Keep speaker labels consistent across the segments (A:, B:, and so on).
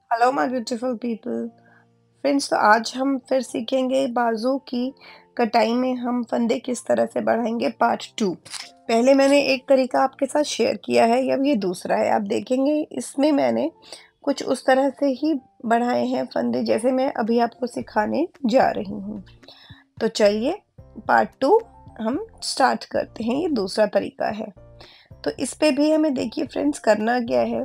A: Hello my beautiful people. Friends, तो आज हम फिर सीखेंगे बाजू की कटाई में हम फंदे किस तरह से बढ़ाएंगे पार्ट 2। पहले मैंने एक तरीका आपके साथ शेयर किया है, अब ये दूसरा है। आप देखेंगे इसमें मैंने कुछ उस तरह से ही बढ़ाए हैं फंदे जैसे मैं अभी आपको सिखाने जा रही हूँ। तो चलिए पार्ट 2 हम स्टार्ट करते हैं। ये दूसरा तरीका है। तो इस पे भी हमें देखिए फ्रेंड्स करना क्या है।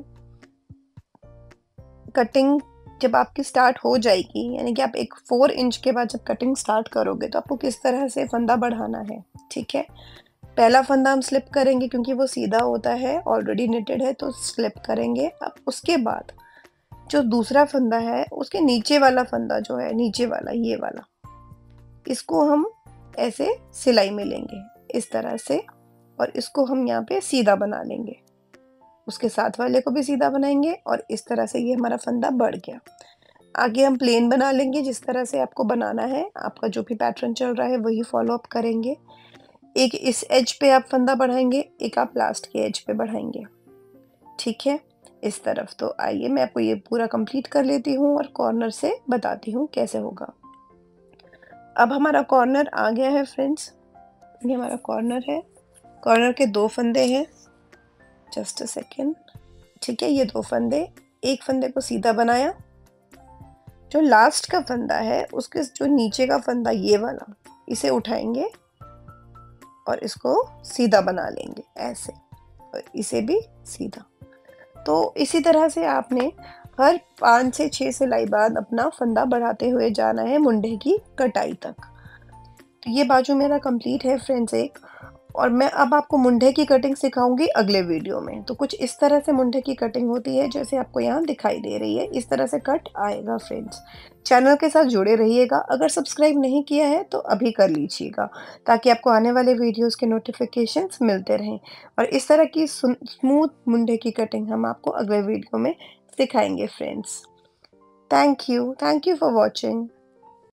A: कटिंग जब आपकी स्टार्ट हो जाएगी, यानी कि आप एक 4 इंच के बाद जब कटिंग स्टार्ट करोगे तो आपको किस तरह से फंदा बढ़ाना है। ठीक है, पहला फंदा हम स्लिप करेंगे क्योंकि वो सीधा होता है, ऑलरेडी निटेड है तो स्लिप करेंगे। अब उसके बाद जो दूसरा फंदा है उसके नीचे वाला फंदा जो है, नीचे वाला ये वाला, इसको हम ऐसे सिलाई में लेंगे इस तरह से, और इसको हम यहाँ पे सीधा बना लेंगे। उसके साथ वाले को भी सीधा बनाएंगे और इस तरह से ये हमारा फंदा बढ़ गया। आगे हम प्लेन बना लेंगे जिस तरह से आपको बनाना है। आपका जो भी पैटर्न चल रहा है वही फॉलो अप करेंगे। एक इस एज पे आप फंदा बढ़ाएंगे, एक आप लास्ट के एज पे बढ़ाएंगे। ठीक है, इस तरफ। तो आइए मैं आपको ये पूरा कंप्लीट कर लेती हूँ और कॉर्नर से बताती हूँ कैसे होगा। अब हमारा कॉर्नर आ गया है फ्रेंड्स। ये हमारा कॉर्नर है। कॉर्नर के 2 फंदे हैं। Just a second. ठीक है, ये 2 फंदे, एक फंदे को सीधा बनाया। जो लास्ट का फंदा है उसके जो नीचे का फंदा ये वाला, इसे उठाएंगे और इसको सीधा बना लेंगे ऐसे, और इसे भी सीधा। तो इसी तरह से आपने हर 5 से 6 सिलाई बाद अपना फंदा बढ़ाते हुए जाना है मुंडे की कटाई तक। तो ये बाजू मेरा कंप्लीट है फ्रेंड्स एक। और मैं अब आपको मुंडे की कटिंग सिखाऊंगी अगले वीडियो में। तो कुछ इस तरह से मुंडे की कटिंग होती है जैसे आपको यहाँ दिखाई दे रही है। इस तरह से कट आएगा फ्रेंड्स। चैनल के साथ जुड़े रहिएगा। अगर सब्सक्राइब नहीं किया है तो अभी कर लीजिएगा ताकि आपको आने वाले वीडियोस के नोटिफिकेशंस मिलते रहें। और इस तरह की स्मूथ मुंडे की कटिंग हम आपको अगले वीडियो में सिखाएंगे friends. Thank you for watching.